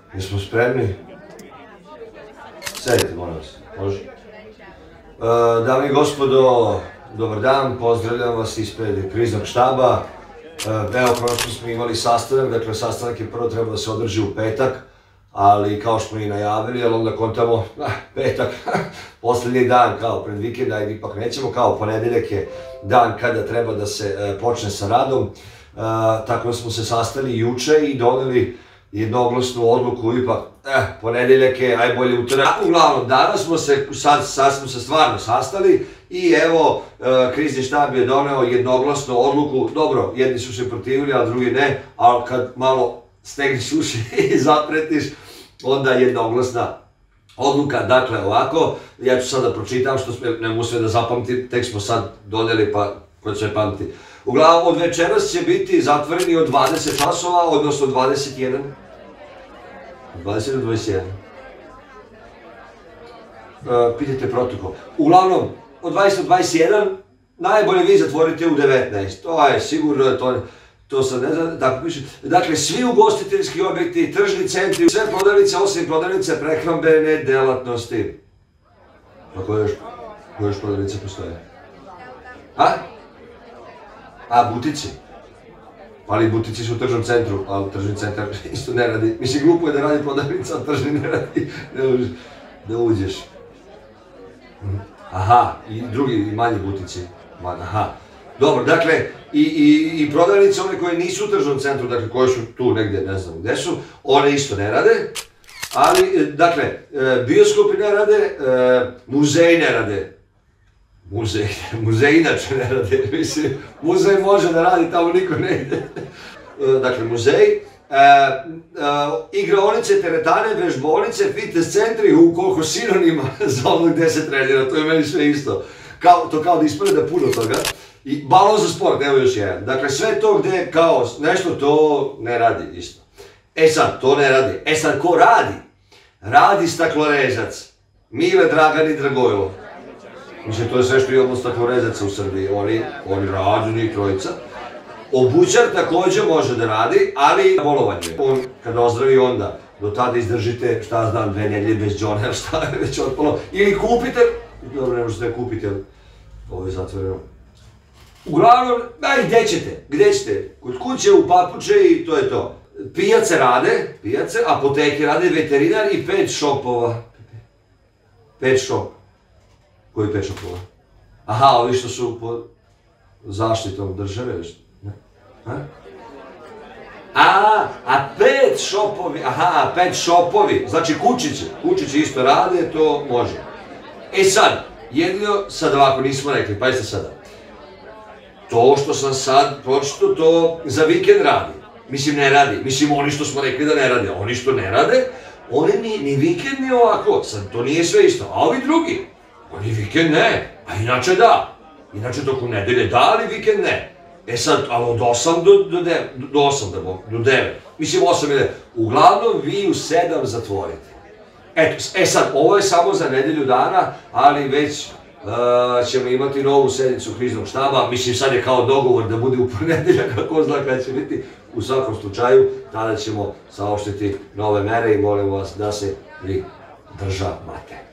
Jesmo spremni? Sedite, molim vas. Može? Dame i gospodo, dobar dan, pozdravljam vas ispred kriznog štaba. Evo, konačno smo imali sastanak, dakle sastanak je prvo trebao da se održi u petak, ali kao što smo i najavili, ali onda kontamo, petak, poslednji dan, kao pred vikend, ajde ipak nećemo, kao ponedeljak je dan kada treba da se počne sa radom. Tako da smo se sastali juče i doneli jednoglasnu odluku, ipak, ponedeljak je, aj bolje utorak. Uglavnom, danas smo se, sad smo se stvarno sastali i evo, krizni štab je doneo jednoglasnu odluku, dobro, jedni su se protivili, ali drugi ne, ali kad malo stegneš uši i zapretiš, onda jednoglasna odluka, dakle ovako, ja ću sad da pročitam, što ne mogu sve da zapamtim, tek smo sad doneli pa ko će pamti. Uglavnom, od večeras će biti zatvoreni od 20 časova, odnosno 21. 20 do 21. Pitajte protokol. Uglavnom, od 20 do 21, najbolje vi zatvorite u 19. To je sigurno, to sad ne znam, tako piše. Dakle, svi ugostiteljski objekti, tržni centri, sve prodavnice, osim prodavnice prehrambene delatnosti. A koje još prodavnice postoje? Butici. Ali butici su u tržnom centru, ali tržni centar isto ne radi. Mislim, glupo je da radi prodavnica, ali tržni ne radi, ne možeš da uđeš. Aha, i drugi, i manji butici. Aha. Dobro, dakle, i prodavnice, one koje nisu u tržnom centru, dakle, koje su tu negde, ne znam gde su, one isto ne rade. Ali, dakle, bioskopi ne rade, muzeji ne rade. Muzej inače ne rade, mislim, muzej može da radi, tamo niko ne ide. Dakle, muzej, igraonice, teretane, vežbaonice, fitness centri, koliko sinonima za ono gde se trenira, to je meni sve isto. To kao da ispreda puno toga. I balon za sport, evo još jedan. Dakle, sve to gde kao nešto to ne radi isto. E sad, to ne radi. E sad, ko radi? Radi staklorezac. Mile, Dragan i Dragojlo. Mislim, to je sve što imamo staklorezaca u Srbiji. Oni radi, njih trojica. Obućar takođe može da radi, ali bolovanje. On, kada ozdravi onda, do tada izdržite, šta znam, 2 nedelje bez džona, šta je već otpalo. Ili kupite, dobro, ne možete da kupite, ovo je zatvoreno. Uglavnom, gde ćete? Kod kuće, u papuče i to je to. Pijace rade, apoteke rade, veterinar i 5 šopova. 5 šop. Koji 5 šopova? Aha, ovi što su pod zaštitom države, ne? A 5 šopovi, aha, 5 šopovi, znači kućići isto rade, to može. E sad, jedino, sad ovako nismo rekli, pazite sada. To što sam sad pročito, to za vikend radi. Mislim, ne radi. Mislim, oni što smo rekli da ne rade. Oni što ne rade, oni ni vikend ni ovako. Sad, to nije sve isto. A ovi drugi, oni vikend ne. A inače da. Inače tokom nedelje da, ali vikend ne. E sad, ali od 8 do 9. Mislim, 8 ili 9. Uglavnom, vi u 7 zatvorite. Eto, sad, ovo je samo za nedelju dana, ali već ćemo imati novu sednicu kriznog štaba. Mislim, sad je kao dogovor da bude u ponedeljak, kako zna kada će biti. U svakom slučaju, tada ćemo saopštiti nove mere i molim vas da se vi državate.